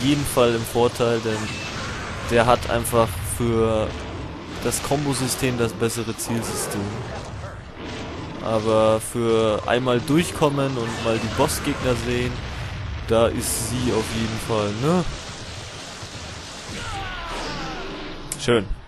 jeden Fall im Vorteil, denn der hat einfach für das Kombosystem das bessere Zielsystem. Aber für einmal durchkommen und mal die Bossgegner sehen, da ist sie auf jeden Fall, ne? Schön.